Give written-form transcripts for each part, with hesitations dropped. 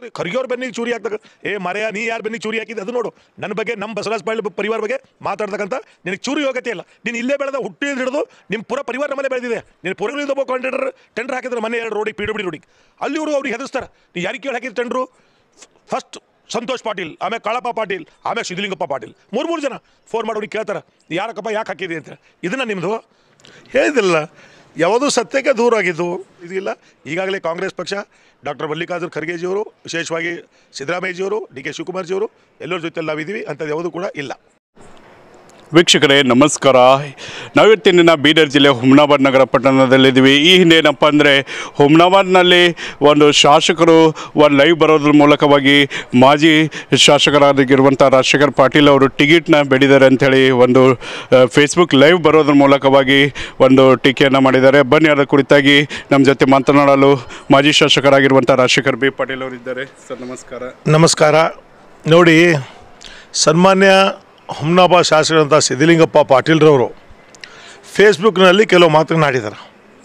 ಖರ್ಗೆ ಅವ್ರ ಬೆನ್ನಿಗೆ ಚೂರಿ ಹಾಕ್ದಾಗ ಮರೆಯ ನೀ ಯಾರು ಬೆನ್ನಿಗೆ ಚೂರಿ ಹಾಕಿದ್ದು ಅದು ನೋಡು. ನನ್ನ ಬಗ್ಗೆ ನಮ್ಮ ಬಸವರಾಜ ಪಾಟೀಲ್ ಪರಿವಾರ ಬಗ್ಗೆ ಮಾತಾಡ್ತಕ್ಕಂಥ ನಿನಗೆ ಚೂರಿ ಯೋಗ್ಯತೆ ಇಲ್ಲ. ನೀನು ಇಲ್ಲೇ ಬೆಳೆದ ಹುಟ್ಟಿದ ಹಿಡಿದು ನಿಮ್ಮ ಪೂರ ಪರಿವಾರ ನಮ್ಮನೆ ಬೆಳೆದಿದೆ. ನೀನು ಪುರಗಳಿಂದ ಒಬ್ಬ ಕಾಂಟ್ರಾಕ್ಟರ್ ಟೆಂಡರ್ ಹಾಕಿದ್ರೆ ಮನೆ 2 ರೋಡಿಗೆ PWD ರೋಡಿಗೆ ಅಲ್ಲಿ ಇವರು ಅವ್ರಿಗೆ ಹೆದರ್ಸ್ತಾರೆ. ನೀ ಯಾರಿಗೆ ಕೇಳಿ ಹಾಕಿದ್ರು ಟೆಂಡ್ರು? ಫಸ್ಟ್ ಸಂತೋಷ್ ಪಾಟೀಲ್, ಆಮೇಲೆ ಕಾಳಪ್ಪ ಪಾಟೀಲ್, ಆಮೇಲೆ ಸಿದ್ಧಲಿಂಗಪ್ಪ ಪಾಟೀಲ್, 3 ಜನ ಫೋನ್ ಮಾಡೋರಿಗೆ ಕೇಳ್ತಾರೆ ಯಾರಕ್ಕಪ್ಪ ಯಾಕೆ ಹಾಕಿದೆ ಅಂತ. ಇದನ್ನು ನಿಮ್ಮದು ಹೇಳಿದಿಲ್ಲ. ಯಾವುದೂ ಸತ್ಯಕ್ಕೆ ದೂರ ಆಗಿದ್ದು ಇದಿಲ್ಲ. ಈಗಾಗಲೇ ಕಾಂಗ್ರೆಸ್ ಪಕ್ಷ ಡಾಕ್ಟರ್ ಮಲ್ಲಿಕಾರ್ಜುನ ಖರ್ಗೆಜಿಯವರು, ವಿಶೇಷವಾಗಿ ಸಿದ್ದರಾಮಯ್ಯಜಿಯವರು, DK ಶಿವಕುಮಾರ್ಜಿಯವರು ಎಲ್ಲರ ಜೊತೆಯಲ್ಲಿ ನಾವಿದ್ದೀವಿ. ಅಂಥದ್ದು ಯಾವುದೂ ಕೂಡ ಇಲ್ಲ. ವೀಕ್ಷಕರೇ ನಮಸ್ಕಾರ. ನಾವಿರ್ತಿನ ಬೀದರ್ ಜಿಲ್ಲೆ ಹುಮ್ನಾಬಾದ್ ನಗರ ಪಟ್ಟಣದಲ್ಲಿದ್ದೀವಿ. ಈ ಹಿಂದೆ ಏನಪ್ಪ ಅಂದರೆ ಹುಮ್ನಾಬಾದ್ನಲ್ಲಿ ಒಂದು ಶಾಸಕರು ಒಂದು ಲೈವ್ ಬರೋದ್ರ ಮೂಲಕವಾಗಿ ಮಾಜಿ ಶಾಸಕರಾಗಿರುವಂಥ ರಾಜಶೇಖರ್ ಪಾಟೀಲ್ ಅವರು ಟಿಕೆಟ್ನ ಬೇಡಿದ್ದಾರೆ ಅಂಥೇಳಿ ಒಂದು ಫೇಸ್ಬುಕ್ ಲೈವ್ ಬರೋದ್ರ ಮೂಲಕವಾಗಿ ಒಂದು ಟೀಕೆಯನ್ನು ಮಾಡಿದ್ದಾರೆ. ಬನ್ನಿ ಅದರ ಕುರಿತಾಗಿ ನಮ್ಮ ಜೊತೆ ಮಾತನಾಡಲು ಮಾಜಿ ಶಾಸಕರಾಗಿರುವಂಥ ರಾಜಶೇಖರ್ ಪಾಟೀಲ್ ಅವರಿದ್ದಾರೆ. ಸರ್ ನಮಸ್ಕಾರ. ನಮಸ್ಕಾರ. ನೋಡಿ, ಸನ್ಮಾನ್ಯ ಹುಮ್ನಾಬಾದ್ ಶಾಸಕರಂಥ ಸಿದ್ಧಲಿಂಗಪ್ಪ ಪಾಟೀಲ್ರವರು ಫೇಸ್ಬುಕ್ನಲ್ಲಿ ಕೆಲವು ಮಾತನಾಡಿದ್ದಾರೆ.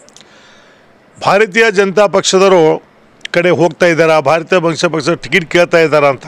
ಭಾರತೀಯ ಜನತಾ ಪಕ್ಷದವರು ಕಡೆ ಹೋಗ್ತಾ ಇದ್ದಾರೆ, ಭಾರತೀಯ ಪಕ್ಷ ಟಿಕೆಟ್ ಕೇಳ್ತಾ ಇದ್ದಾರೆ ಅಂತ.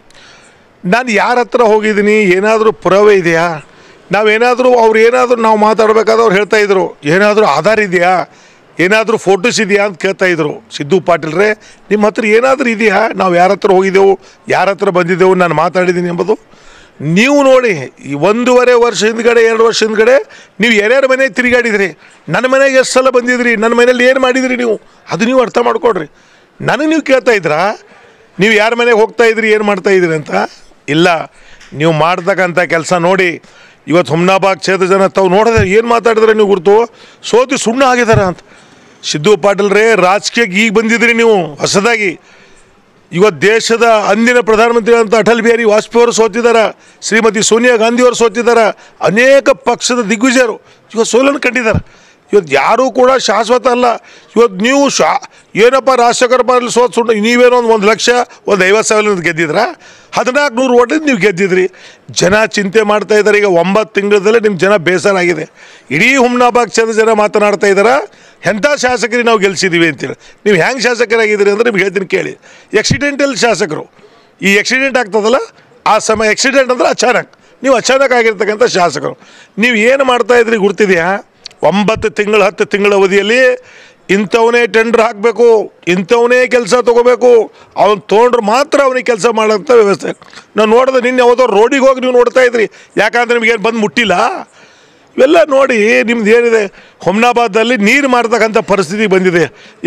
ನಾನು ಯಾರ ಹತ್ರ ಹೋಗಿದ್ದೀನಿ, ಏನಾದರೂ ಪುರಾವೆ ಇದೆಯಾ? ನಾವೇನಾದರೂ ನಾವು ಮಾತಾಡಬೇಕಾದ್ರೆ ಅವ್ರು ಹೇಳ್ತಾಯಿದ್ರು ಏನಾದರೂ ಆಧಾರ ಇದೆಯಾ, ಏನಾದರೂ ಫೋಟೋಸ್ ಇದೆಯಾ ಅಂತ ಕೇಳ್ತಾಯಿದ್ರು. ಸಿದ್ದು ಪಾಟೀಲ್ರೇ, ನಿಮ್ಮ ಹತ್ರ ಏನಾದರೂ ಇದೆಯಾ? ನಾವು ಯಾರ ಹತ್ರ ಹೋಗಿದ್ದೆವು, ಯಾರ ಹತ್ರ ಬಂದಿದ್ದೆವು, ನಾನು ಮಾತಾಡಿದ್ದೀನಿ ಎಂಬುದು ನೀವು ನೋಡಿ. ಈ 1.5 ವರ್ಷ ಹಿಂದ್ಗಡೆ 2 ವರ್ಷ ಹಿಂದ್ಗಡೆ ನೀವು ಯಾರ್ಯಾರ ಮನೆಗೆ ತಿರುಗಾಡಿದ್ರಿ, ನನ್ನ ಮನೆಗೆ ಎಷ್ಟು ಸಲ ಬಂದಿದ್ರಿ, ನನ್ನ ಮನೇಲಿ ಏನು ಮಾಡಿದ್ರಿ ನೀವು, ಅದು ನೀವು ಅರ್ಥ ಮಾಡ್ಕೊಡ್ರಿ. ನನಗೆ ನೀವು ಕೇಳ್ತಾ ಇದ್ರಾ ನೀವು ಯಾರ ಮನೆಗೆ ಹೋಗ್ತಾ ಇದ್ರಿ, ಏನು ಮಾಡ್ತಾಯಿದ್ರಿ ಅಂತ? ಇಲ್ಲ, ನೀವು ಮಾಡ್ತಕ್ಕಂಥ ಕೆಲಸ ನೋಡಿ. ಇವತ್ತು ಹುಮ್ನಾಬಾದ್ ಕ್ಷೇತ್ರ ಜನ ತಾವು ನೋಡಿದ್ರೆ ಏನು ಮಾತಾಡಿದ್ರೆ ನೀವು ಗುರ್ತು ಸೋತಿ ಸುಣ್ಣ ಆಗಿದ್ದಾರೆ ಅಂತ. ಸಿದ್ದು ಪಾಟೀಲ್ರೇ, ರಾಜಕೀಯಕ್ಕೆ ಈಗ ಬಂದಿದ್ರಿ ನೀವು ಹೊಸದಾಗಿ. ಇವತ್ತು ದೇಶದ ಅಂದಿನ ಪ್ರಧಾನಮಂತ್ರಿ ಅಂತ ಅಟಲ್ ಬಿಹಾರಿ ವಾಜಪೇಯಿ ಅವರು ಸೋತಿದ್ದಾರೆ, ಶ್ರೀಮತಿ ಸೋನಿಯಾ ಗಾಂಧಿಯವರು ಸೋತಿದ್ದಾರೆ, ಅನೇಕ ಪಕ್ಷದ ದಿಗ್ವಿಜಯರು ಇವತ್ತು ಸೋಲನ್ನು ಕಂಡಿದ್ದಾರೆ. ಇವತ್ತು ಯಾರೂ ಕೂಡ ಶಾಶ್ವತ ಅಲ್ಲ. ಇವತ್ತು ನೀವು ಏನಪ್ಪ ರಾಜಶೇಖರ್ ಪಾಟೀಲ್ ಸೋತು ಸುಣ್ಣ, ನೀವೇನೋ 1 ಲಕ್ಷ 50,000 ಗೆದ್ದಿದ್ರ, 1400 ಓಟಿಂದ ನೀವು ಗೆದ್ದಿದ್ರಿ. ಜನ ಚಿಂತೆ ಮಾಡ್ತಾ ಇದ್ದಾರೆ. ಈಗ 9 ತಿಂಗಳಲ್ಲೇ ನಿಮ್ಮ ಜನ ಬೇಸರ ಆಗಿದೆ. ಇಡೀ ಹುಮ್ನಾಬಾದ್ ಕ್ಷೇತ್ರದ ಜನ ಮಾತನಾಡ್ತಾ ಇದ್ದಾರೆ, ಎಂಥ ಶಾಸಕರಿಗೆ ನಾವು ಗೆಲ್ಸಿದ್ದೀವಿ ಅಂತೇಳಿ. ನೀವು ಹೆಂಗೆ ಶಾಸಕರಾಗಿದ್ದೀರಿ ಅಂದರೆ ನಿಮ್ಗೆ ಹೇಳ್ತೀನಿ ಕೇಳಿ. ಆಕ್ಸಿಡೆಂಟಲ್ ಶಾಸಕರು. ಈ ಆಕ್ಸಿಡೆಂಟ್ ಆಗ್ತದಲ್ಲ, ಆ ಸಮಯ ಆಕ್ಸಿಡೆಂಟ್ ಅಂದರೆ ಅಚಾನಕ್, ನೀವು ಅಚಾನಕ್ ಆಗಿರ್ತಕ್ಕಂಥ ಶಾಸಕರು. ನೀವು ಏನು ಮಾಡ್ತಾಯಿದ್ರಿ ಗುರ್ತಿದೆಯಾ? 9 ತಿಂಗಳು 10 ತಿಂಗಳ ಅವಧಿಯಲ್ಲಿ ಇಂಥವನೇ ಟೆಂಡರ್ ಹಾಕಬೇಕು, ಇಂಥವನೇ ಕೆಲಸ ತೊಗೋಬೇಕು, ಅವ್ನು ತೊಗೊಂಡ್ರೆ ಮಾತ್ರ ಅವನಿಗೆ ಕೆಲಸ ಮಾಡೋಂಥ ವ್ಯವಸ್ಥೆ. ನಾವು ನೋಡಿದೆ ನಿನ್ನೆ ಯಾವುದೋ ರೋಡಿಗೆ ಹೋಗಿ ನೀವು ನೋಡ್ತಾ ಇದ್ರಿ, ಯಾಕಂದ್ರೆ ನಿಮಗೇನು ಬಂದು ಮುಟ್ಟಿಲ್ಲ. ಇವೆಲ್ಲ ನೋಡಿ, ನಿಮ್ದು ಏನಿದೆ ಹುಮ್ನಾಬಾದಲ್ಲಿ ನೀರು ಮಾಡ್ತಕ್ಕಂಥ ಪರಿಸ್ಥಿತಿ ಬಂದಿದೆ.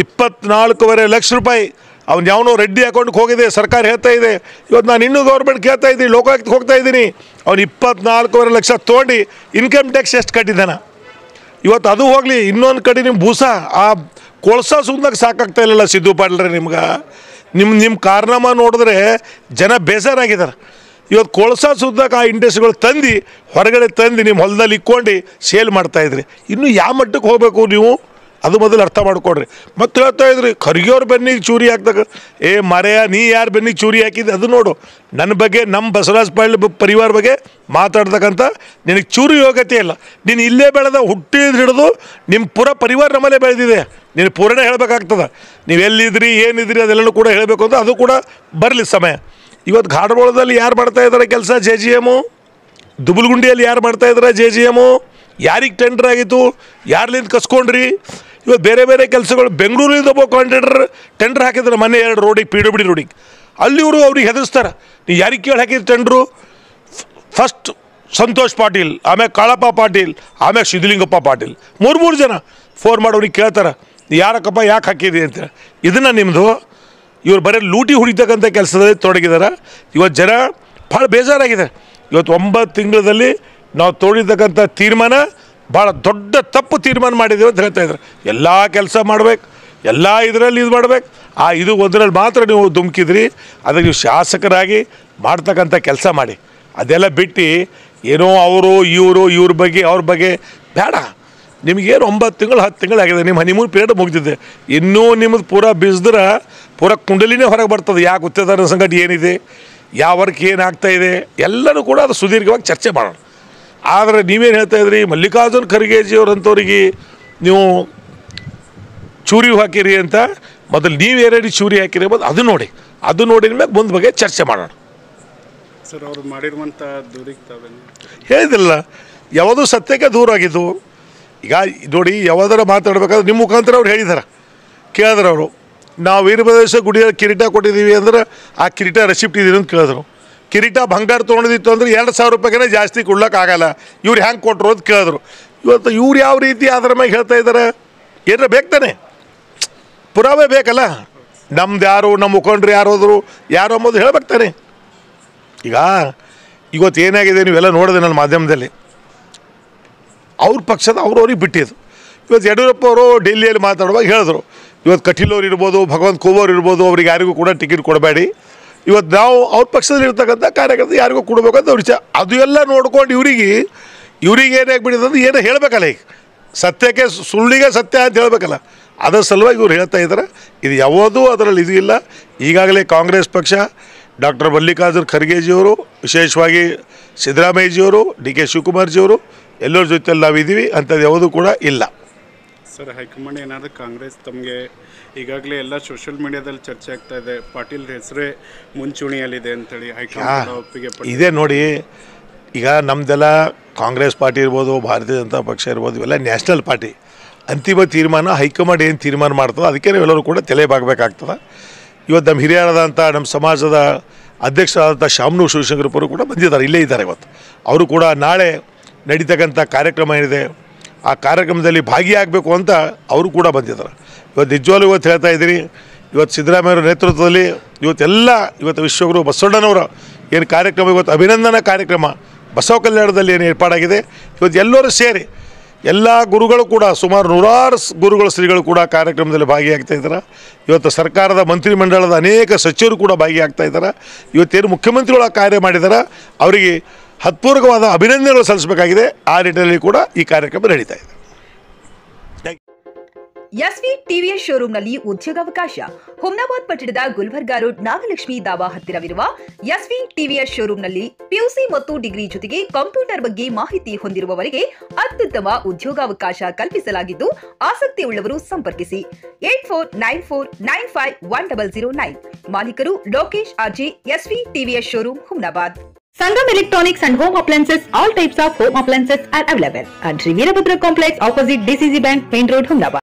24.5 ಲಕ್ಷ ರೂಪಾಯಿ ಅವ್ನು ಯಾವನೋ ರೆಡ್ಡಿ ಅಕೌಂಟ್ಗೆ ಹೋಗಿದೆ, ಸರ್ಕಾರ ಹೇಳ್ತಾ ಇದೆ. ಇವತ್ತು ನಾನು ಇನ್ನೂ ಗೌರ್ಮೆಂಟ್ ಕೇಳ್ತಾ ಇದ್ದೀನಿ, ಲೋಕಾಯುಕ್ತಕ್ಕೆ ಹೋಗ್ತಾ ಇದ್ದೀನಿ. ಅವ್ನು 24.5 ಲಕ್ಷ ತೊಗೊಂಡು ಇನ್ಕಮ್ ಟ್ಯಾಕ್ಸ್ ಎಷ್ಟು ಕಟ್ಟಿದ್ದಾನೆ. ಇವತ್ತು ಅದು ಹೋಗಲಿ, ಇನ್ನೊಂದು ಕಡೆ ನಿಮ್ಮ ಬೂಸ ಆ ಕೊಳ್ಸ ಸುಂದಾಗ ಸಾಕಾಗ್ತಾ ಇಲ್ಲಲ್ಲ ಸಿದ್ದು ಪಾಟೀಲ್ರೆ ನಿಮ್ಗೆ. ನಿಮ್ಮ ಕಾರಣಮ ನೋಡಿದ್ರೆ ಜನ ಬೇಸರಾಗಿದ್ದಾರೆ. ಇವತ್ತು ಕೊಳ್ಸ ಸುದ್ದಾಗ ಆ ಇಂಡಸ್ಟ್ರಿಗಳು ತಂದು ಹೊರಗಡೆ ತಂದು ನಿಮ್ಮ ಹೊಲದಲ್ಲಿ ಇಕ್ಕೊಂಡು ಸೇಲ್ ಮಾಡ್ತಾಯಿದ್ರಿ. ಇನ್ನೂ ಯಾವ ಮಟ್ಟಕ್ಕೆ ಹೋಗಬೇಕು ನೀವು, ಅದು ಮೊದಲು ಅರ್ಥ ಮಾಡ್ಕೊಡ್ರಿ. ಮತ್ತೆ ಹೇಳ್ತಾ ಇದ್ರಿ ಖರ್ಗೆ ಅವ್ರ ಬೆನ್ನಿಗೆ ಚೂರಿ ಹಾಕ್ದಾಗ ಮರೆಯ ನೀ ಯಾರು ಬೆನ್ನಿಗೆ ಚೂರಿ ಹಾಕಿದ್ದು ಅದು ನೋಡು. ನನ್ನ ಬಗ್ಗೆ ನಮ್ಮ ಬಸವರಾಜ ಪಾಟೀಲ್ ಪರಿವಾರ ಬಗ್ಗೆ ಮಾತಾಡ್ತಕ್ಕಂಥ ನಿನಗೆ ಚೂರಿ ಯೋಗ್ಯತೆ ಇಲ್ಲ. ನೀನು ಇಲ್ಲೇ ಬೆಳೆದ ಹುಟ್ಟಿದ ಹಿಡಿದು ನಿಮ್ಮ ಪೂರ ಪರಿವಾರ ನಮ್ಮಲ್ಲೇ ಬೆಳೆದಿದೆ. ನೀನು ಪೂರ್ಣ ಹೇಳಬೇಕಾಗ್ತದೆ. ನೀವು ಎಲ್ಲಿದ್ರಿ ಏನಿದ್ರಿ ಅದೆಲ್ಲನೂ ಕೂಡ ಹೇಳಬೇಕು ಅಂತ, ಅದು ಕೂಡ ಬರಲಿ ಸಮಯ. ಇವತ್ತು ಘಾಟಬೋಳದಲ್ಲಿ ಯಾರು ಮಾಡ್ತಾಯಿದ್ದಾರೆ ಕೆಲಸ? JGM. ದುಬುಲ್ಗುಂಡಿಯಲ್ಲಿ ಯಾರು ಮಾಡ್ತಾಯಿದ್ದಾರೆ? JGM. ಯಾರಿಗೆ ಟೆಂಡರ್ ಆಗಿತ್ತು, ಯಾರ್ಲಿಂದ ಕಸ್ಕೊಂಡ್ರಿ? ಇವತ್ತು ಬೇರೆ ಬೇರೆ ಕೆಲಸಗಳು. ಬೆಂಗಳೂರಿಂದ ಒಬ್ಬ ಕಾಂಟ್ರಾಕ್ಟರ್ ಟೆಂಡರ್ ಹಾಕಿದ್ರೆ ಮನೆ 2 ರೋಡಿಗೆ PWD ರೋಡಿಗೆ ಅಲ್ಲಿ ಇವರು ಅವ್ರಿಗೆ ಹೆದರ್ಸ್ತಾರೆ. ನೀವು ಯಾರಿಗೆ ಕೇಳಿ ಹಾಕಿದ್ರು ಟೆಂಡ್ರು? ಫಸ್ಟ್ ಸಂತೋಷ್ ಪಾಟೀಲ್, ಆಮೇಲೆ ಕಾಳಪ್ಪ ಪಾಟೀಲ್, ಆಮೇಲೆ ಸಿದ್ಧಲಿಂಗಪ್ಪ ಪಾಟೀಲ್, 3 ಜನ ಫೋನ್ ಮಾಡೋರಿಗೆ ಕೇಳ್ತಾರೆ ಯಾರಕ್ಕಪ್ಪ ಯಾಕೆ ಹಾಕಿದೆ ಅಂತ. ಇದನ್ನು ನಿಮ್ಮದು ಇವ್ರು ಬರೀ ಲೂಟಿ ಹೊಡಿತಕ್ಕಂಥ ಕೆಲಸದಲ್ಲಿ ತೊಡಗಿದ್ದಾರೆ. ಇವತ್ತು ಜನ ಭಾಳ ಬೇಜಾರಾಗಿದೆ. ಇವತ್ತು 9 ತಿಂಗಳಲ್ಲಿ ನಾವು ತೋಡಿರ್ತಕ್ಕಂಥ ತೀರ್ಮಾನ ಭಾಳ ದೊಡ್ಡ ತಪ್ಪು ತೀರ್ಮಾನ ಮಾಡಿದ್ದೇವೆ ಅಂತ ಹೇಳ್ತಾಯಿದ್ರು. ಎಲ್ಲ ಕೆಲಸ ಮಾಡ್ಬೇಕು, ಎಲ್ಲ ಇದರಲ್ಲಿ ಇದು ಮಾಡ್ಬೇಕು, ಇದು ಒಂದರಲ್ಲಿ ಮಾತ್ರ ನೀವು ಧುಮುಕಿದ್ರಿ. ಅದಕ್ಕೆ ನೀವು ಶಾಸಕರಾಗಿ ಮಾಡ್ತಕ್ಕಂಥ ಕೆಲಸ ಮಾಡಿ. ಅದೆಲ್ಲ ಬಿಟ್ಟು ಏನೋ ಅವರು ಇವ್ರ ಬಗ್ಗೆ ಅವ್ರ ಬಗ್ಗೆ ಬೇಡ. ನಿಮಗೇನು 9 ತಿಂಗಳು 10 ತಿಂಗಳು ಆಗಿದೆ, ನಿಮ್ಮ ಹನಿಮೂನ್ ಪೀರಿಯಡ್ ಮುಗಿದಿದೆ. ಇನ್ನೂ ನಿಮ್ಮದು ಪೂರ ಬಿಸಿದ್ರೆ ಪೂರ ಕುಂಡಲಿನೇ ಹೊರಗೆ ಬರ್ತದೆ. ಯಾಕೆ ಗುತ್ತೇದಾರರ ಸಂಗಟ ಏನಿದೆ, ಯಾವ ವರ್ಕ್ ಏನಾಗ್ತಾಯಿದೆ ಎಲ್ಲನೂ ಕೂಡ ಅದು ಸುದೀರ್ಘವಾಗಿ ಚರ್ಚೆ ಮಾಡೋಣ. ಆದರೆ ನೀವೇನು ಹೇಳ್ತಾಯಿದ್ರಿ, ಮಲ್ಲಿಕಾರ್ಜುನ ಖರ್ಗೆಜಿಯವರಂಥವ್ರಿಗೆ ನೀವು ಚೂರಿ ಹಾಕಿರಿ ಅಂತ. ಮೊದಲು ನೀವು ಏನೇನು ಚೂರಿ ಹಾಕಿರಿ ಎಂಬುದು ಅದು ನೋಡಿ. ಅದು ನೋಡಿದ ಮೇಲೆ ಮುಂದೆ ಬಗ್ಗೆ ಚರ್ಚೆ ಮಾಡೋಣ. ಸರ್ ಅವರು ಮಾಡಿರುವಂಥ ದೂರಿಗೆ ತಾವೇನು ಹೇಳಿದಿಲ್ಲ, ಯಾವುದೂ ಸತ್ಯಕ್ಕೆ ದೂರ ಆಗಿದ್ದು. ಈಗ ನೋಡಿ, ಯಾವ್ದಾರ ಮಾತಾಡ್ಬೇಕಾದ್ರೆ ನಿಮ್ಮ ಮುಖಾಂತರ ಅವ್ರು ಹೇಳಿದಾರೆ, ಕೇಳಿದ್ರು ಅವರು, ನಾವು ವೀರಭದ್ರೇಶ್ವರ ಗುಡಿಯಲ್ಲಿ ಕಿರೀಟ ಕೊಟ್ಟಿದ್ದೀವಿ ಅಂದ್ರೆ ಆ ಕಿರೀಟ ರೆಸಿಪ್ಟ್ ಇದೀನಿ ಅಂತ ಕೇಳಿದ್ರು. ಕಿರೀಟ ಬಂಗಾರ ತೊಗೊಂಡಿತ್ತು ಅಂದ್ರೆ 2,000 ರೂಪಾಯಿಗೆ ಜಾಸ್ತಿ ಕೊಡ್ಲಿಕ್ಕಾಗಲ್ಲ, ಇವ್ರು ಹೆಂಗೆ ಕೊಟ್ಟರು ಅಂತ ಕೇಳಿದ್ರು. ಇವತ್ತು ಇವ್ರು ಯಾವ ರೀತಿ ಅದರ ಮೇಲೆ ಹೇಳ್ತಾ ಇದ್ದಾರೆ? ಏನಾರ ಬೇಕು ತಾನೆ, ಪುರಾವೆ ಬೇಕಲ್ಲ. ನಮ್ದು ಯಾರು, ನಮ್ಮ ಮುಖಂಡ್ರು ಯಾರು ಹೋದ್ರು, ಯಾರು ಅಂಬೋದು ಹೇಳ್ಬೇಕು ತಾನೆ. ಈಗ ಇವತ್ತು ಏನಾಗಿದೆ ನೀವೆಲ್ಲ ನೋಡಿದೆ ನನ್ನ ಮಾಧ್ಯಮದಲ್ಲಿ, ಅವ್ರ ಪಕ್ಷದ ಅವ್ರಿಗೆ ಬಿಟ್ಟಿದ್ದು. ಇವತ್ತು ಯಡಿಯೂರಪ್ಪ ಅವರು ಡೆಲ್ಲಿಯಲ್ಲಿ ಮಾತಾಡುವಾಗ ಹೇಳಿದ್ರು, ಇವತ್ತು ಕಟೀಲ್ ಅವ್ರು ಇರ್ಬೋದು, ಭಗವಂತ ಖೂಬ್ ಇರ್ಬೋದು, ಅವ್ರಿಗೆ ಯಾರಿಗೂ ಕೂಡ ಟಿಕೆಟ್ ಕೊಡಬೇಡಿ, ಇವತ್ತು ನಾವು ಅವ್ರ ಪಕ್ಷದಲ್ಲಿ ಇರ್ತಕ್ಕಂಥ ಕಾರ್ಯಕರ್ತ ಯಾರಿಗೂ ಕೊಡಬೇಕಂತ ಅವ್ರ ಅದು ಎಲ್ಲ ನೋಡ್ಕೊಂಡು ಇವ್ರಿಗೆ ಏನಾಗ್ಬಿಟ್ಟಿದೆ ಅಂದ್ರೆ ಏನೋ ಹೇಳಬೇಕಲ್ಲ. ಈಗ ಸತ್ಯಕ್ಕೆ ಸುಳ್ಳಿಗೆ ಸತ್ಯ ಅಂತ ಹೇಳಬೇಕಲ್ಲ, ಅದರ ಸಲುವಾಗಿ ಇವ್ರು ಹೇಳ್ತಾ ಇದ್ದಾರೆ. ಇದು ಯಾವುದೂ ಅದರಲ್ಲಿ ಇದು ಇಲ್ಲ. ಈಗಾಗಲೇ ಕಾಂಗ್ರೆಸ್ ಪಕ್ಷ ಡಾಕ್ಟರ್ ಮಲ್ಲಿಕಾರ್ಜುನ್ ಖರ್ಗೆಜಿಯವರು, ವಿಶೇಷವಾಗಿ ಸಿದ್ದರಾಮಯ್ಯಜಿಯವರು, ಡಿ.ಕೆ. ಶಿವಕುಮಾರ್ಜಿಯವರು ಎಲ್ಲರ ಜೊತೆಯಲ್ಲಿ ನಾವಿದ್ದೀವಿ, ಅಂಥದ್ದು ಯಾವುದೂ ಕೂಡ ಇಲ್ಲ. ಸರ್, ಹೈಕಮಾಂಡ್ ಏನಾದರೂ ಕಾಂಗ್ರೆಸ್ ತಮಗೆ ಈಗಾಗಲೇ ಎಲ್ಲ ಸೋಷಿಯಲ್ ಮೀಡಿಯಾದಲ್ಲಿ ಚರ್ಚೆ ಆಗ್ತಾ ಇದೆ, ಪಾಟೀಲ್ ಹೆಸರೇ ಮುಂಚೂಣಿಯಲ್ಲಿದೆ ಅಂತೇಳಿ ಹೈಕಮಾಂಡ್ ಒಪ್ಪಿಗೆ ಇದೇ ನೋಡಿ. ಈಗ ನಮ್ಮದೆಲ್ಲ ಕಾಂಗ್ರೆಸ್ ಪಾರ್ಟಿ ಇರ್ಬೋದು, ಭಾರತೀಯ ಜನತಾ ಪಕ್ಷ ಇರ್ಬೋದು, ಇವೆಲ್ಲ ನ್ಯಾಷನಲ್ ಪಾರ್ಟಿ. ಅಂತಿಮ ತೀರ್ಮಾನ ಹೈಕಮಾಂಡ್ ಏನು ತೀರ್ಮಾನ ಮಾಡ್ತದೆ ಅದಕ್ಕೆ ನಾವೆಲ್ಲರೂ ಕೂಡ ತಲೆಬಾಗಬೇಕಾಗ್ತದೆ. ಇವತ್ತು ನಮ್ಮ ಹಿರಿಯರಾದಂಥ ನಮ್ಮ ಸಮಾಜದ ಅಧ್ಯಕ್ಷರಾದಂಥ ಶಾಮನೂರು ಶಿವಶಂಕರಪ್ಪರು ಕೂಡ ಬಂದಿದ್ದಾರೆ, ಇಲ್ಲೇ ಇದ್ದಾರೆ. ಇವತ್ತು ಅವರು ಕೂಡ ನಾಳೆ ನಡೀತಕ್ಕಂಥ ಕಾರ್ಯಕ್ರಮ ಏನಿದೆ ಆ ಕಾರ್ಯಕ್ರಮದಲ್ಲಿ ಭಾಗಿಯಾಗಬೇಕು ಅಂತ ಅವರು ಕೂಡ ಬಂದಿದ್ದಾರೆ. ಇವತ್ತು ನಿಜವಾಗ್ಲೂ ಇವತ್ತು ಹೇಳ್ತಾ ಇದ್ದೀನಿ, ಇವತ್ತು ಸಿದ್ದರಾಮಯ್ಯವ್ರ ನೇತೃತ್ವದಲ್ಲಿ ಇವತ್ತು ವಿಶ್ವಗುರು ಬಸವಣ್ಣನವರ ಏನು ಕಾರ್ಯಕ್ರಮ, ಇವತ್ತು ಅಭಿನಂದನಾ ಕಾರ್ಯಕ್ರಮ ಬಸವ ಕಲ್ಯಾಣದಲ್ಲಿ ಏನು ಏರ್ಪಾಡಾಗಿದೆ, ಇವತ್ತು ಎಲ್ಲರೂ ಸೇರಿ ಎಲ್ಲ ಗುರುಗಳು ಕೂಡ ಸುಮಾರು 100 ಗುರುಗಳು ಶ್ರೀಗಳು ಕೂಡ ಕಾರ್ಯಕ್ರಮದಲ್ಲಿ ಭಾಗಿಯಾಗ್ತಾ ಇದ್ದಾರೆ. ಇವತ್ತು ಸರ್ಕಾರದ ಮಂತ್ರಿಮಂಡಲದ ಅನೇಕ ಸಚಿವರು ಕೂಡ ಭಾಗಿಯಾಗ್ತಾ ಇದ್ದಾರೆ. ಇವತ್ತೇನು ಮುಖ್ಯಮಂತ್ರಿಗಳು ಕಾರ್ಯ ಮಾಡಿದ್ದಾರೆ ಅವರಿಗೆ ಹತ್ಪೂರ್ವಕವಾದ ಅಭಿನಂದನೆಗಳು ಸಲ್ಲಿಸಬೇಕಾಗಿದೆ. ಆ ನಿಟ್ಟಿನಲ್ಲಿ ಕೂಡ ಈ ಕಾರ್ಯಕ್ರಮ ನಡೀತಾ ಇದೆ. ಎಸ್ವಿ ಟಿವಿಎಸ್ ಶೋರೂಮ್ನಲ್ಲಿ ಉದ್ಯೋಗಾವಕಾಶ. ಹುಮ್ನಾಬಾದ್ ಪಟ್ಟಣದ ಗುಲ್ಬರ್ಗಾ ರೋಡ್ ನಾಗಲಕ್ಷ್ಮಿ ದಾಬಾ ಹತ್ತಿರವಿರುವ ಎಸ್ವಿ ಟಿವಿಎಸ್ ಶೋರೂಮ್ನಲ್ಲಿ ಪಿಯುಸಿ ಮತ್ತು ಡಿಗ್ರಿ ಜೊತೆಗೆ ಕಂಪ್ಯೂಟರ್ ಬಗ್ಗೆ ಮಾಹಿತಿ ಹೊಂದಿರುವವರಿಗೆ ಅತ್ಯುತ್ತಮ ಉದ್ಯೋಗಾವಕಾಶ ಕಲ್ಪಿಸಲಾಗಿದ್ದು, ಆಸಕ್ತಿ ಉಳ್ಳವರು ಸಂಪರ್ಕಿಸಿ 8494951009. ಮಾಲೀಕರು Lokesh RJ, SV TVS showroom, Humnabad. Sangam Electronics and Home Appliances, all types of home appliances are available at Veerabhadra Complex opposite DCC Bank, Main Road, Humnabad.